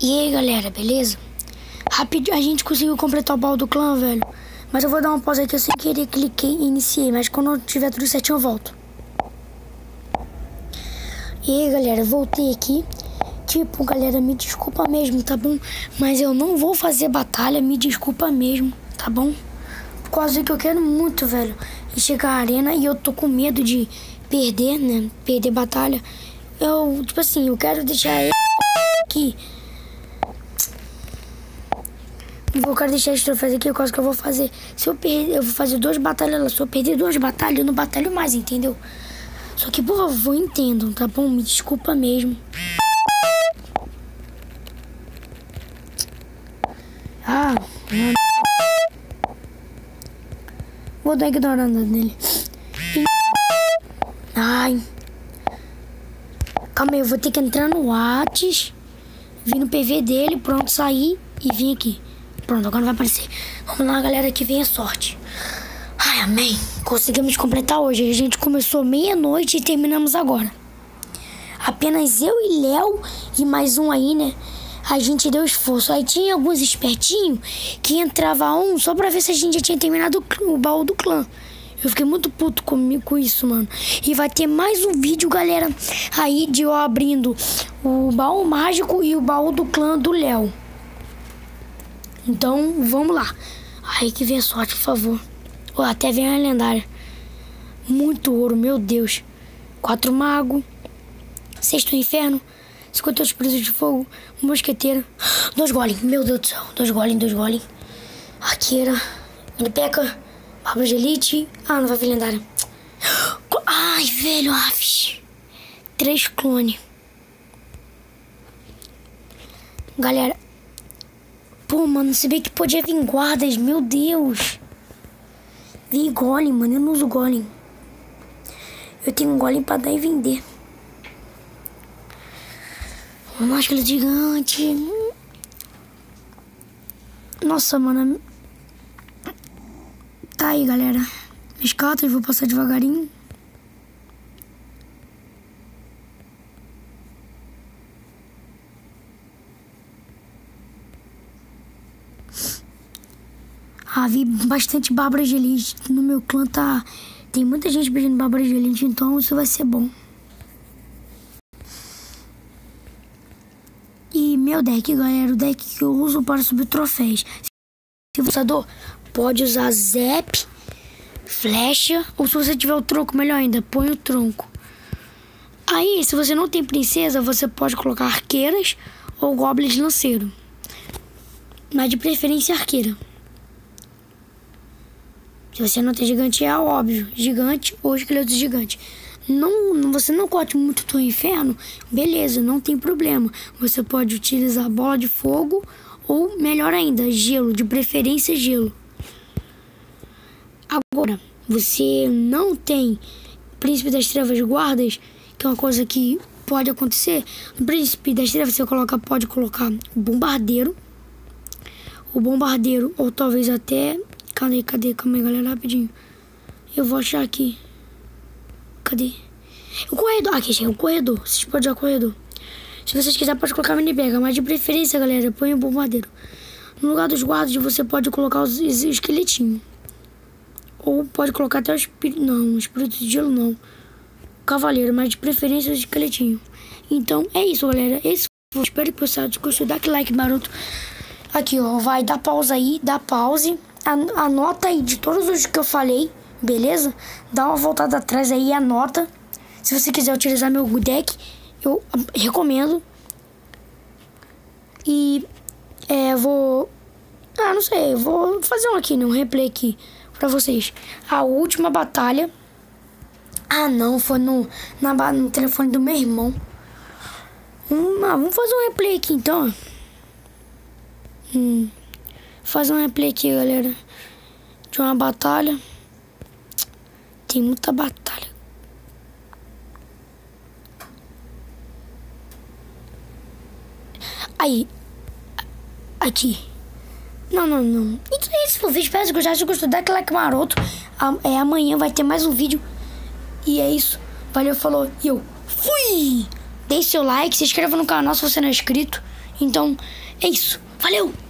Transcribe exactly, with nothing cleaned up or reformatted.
E aí, galera, beleza? Rapidinho, a gente conseguiu completar o baú do clã, velho. Mas eu vou dar uma pausa aqui, eu sem querer cliquei e iniciei. Mas quando eu tiver tudo certinho eu volto. E aí, galera, voltei aqui. Tipo, galera, me desculpa mesmo, tá bom? Mas eu não vou fazer batalha, me desculpa mesmo, tá bom? Por causa que eu quero muito, velho, chegar à arena e eu tô com medo de perder, né? Perder batalha. Eu, tipo assim, eu quero deixar ele aqui. Eu quero deixar esse troféu aqui, por causa que eu vou fazer. Se eu perder, eu vou fazer duas batalhas lá. Se eu perder duas batalhas, eu não batalho mais, entendeu? Só que, por favor, entendam, tá bom? Me desculpa mesmo. Ah, mano. Vou dar ignorando nele. Ai. Calma aí, eu vou ter que entrar no Whats, vir no P V dele, pronto, sair e vir aqui. Pronto, agora não vai aparecer. Vamos lá, galera, que venha sorte. Ai, amém. Conseguimos completar hoje. A gente começou meia-noite e terminamos agora. Apenas eu e Léo e mais um aí, né? A gente deu esforço. Aí tinha alguns espertinhos que entrava um só pra ver se a gente já tinha terminado o baú do clã. Eu fiquei muito puto comigo com isso, mano. E vai ter mais um vídeo, galera, aí de eu abrindo o baú mágico e o baú do clã do Léo. Então, vamos lá. Aí que vem a sorte, por favor. Oh, até vem a lendária. Muito ouro, meu Deus. Quatro magos. Sexto inferno. cinquenta espíritos de fogo. Um mosqueteiro. Dois golem. Meu Deus do céu. Dois golem, dois golem. Arqueira. Peca. Barba de elite. Ah, não vai vir lendária. Ai, velho. Afs. Três clones. Galera. Pô, mano, se bem que podia vir guardas, meu Deus. Vi golem, mano, eu não uso golem. Eu tenho um golem pra dar e vender. Uma máscara gigante. Nossa, mano. Tá aí, galera. Minhas cartas, vou passar devagarinho. Ah, vi bastante Bárbara de elite. No meu clã tá... Tem muita gente pedindo Bárbara de elite, então isso vai ser bom. E meu deck, galera, o deck que eu uso para subir troféus. Se você pode usar Zap, flecha, ou se você tiver o tronco, melhor ainda, põe o tronco. Aí, se você não tem princesa, você pode colocar arqueiras ou goblins lanceiro. Mas de preferência arqueira. Se você não tem gigante, é óbvio. Gigante ou esqueleto gigante. Não, você não corte muito do inferno, beleza, não tem problema. Você pode utilizar bola de fogo ou, melhor ainda, gelo. De preferência, gelo. Agora, você não tem Príncipe das Trevas guardas, que é uma coisa que pode acontecer. No Príncipe das Trevas você coloca, pode colocar o bombardeiro. O bombardeiro, ou talvez até... Cadê, cadê? Calma aí, galera, rapidinho. Eu vou achar aqui. Cadê? O corredor. Aqui, chega o corredor. Vocês podem usar o corredor. Se vocês quiserem, pode colocar mini bag. Mas de preferência, galera, põe o bombardeiro. No lugar dos guardas, você pode colocar os esqueletinhos. Ou pode colocar até o espírito. Não, o espírito de gelo não. O cavaleiro, mas de preferência o esqueletinho. Então, é isso, galera. Esse eu espero que você gostou. Dá aquele like maroto. Aqui, ó. Vai dar pausa aí. Dá pause. Anota aí de todos os que eu falei, beleza? Dá uma voltada atrás aí e anota. Se você quiser utilizar meu deck, eu recomendo. E é, vou... Ah, não sei, vou fazer um aqui, né? Um replay aqui pra vocês. A última batalha... Ah, não, foi no, na, no telefone do meu irmão. Hum, ah, vamos fazer um replay aqui, então. Hum... Fazer um replay aqui, galera, de uma batalha. Tem muita batalha. Aí. Aqui. Não, não, não. Então é isso, vídeo. Espero que vocês gostem. Se gostou, dá aquele like maroto. É, amanhã vai ter mais um vídeo. E é isso. Valeu, falou. E eu fui! deixe seu like, se inscreva no canal se você não é inscrito. Então, é isso. Valeu!